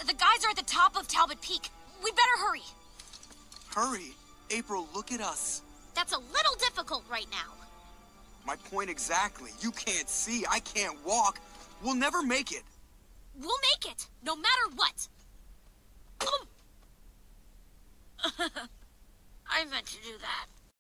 The guys are at the top of Talbot Peak. We better hurry. Hurry. April, look at us. That's a little difficult right now. My point exactly. You can't see, I can't walk. We'll never make it. We'll make it, no matter what. I meant to do that.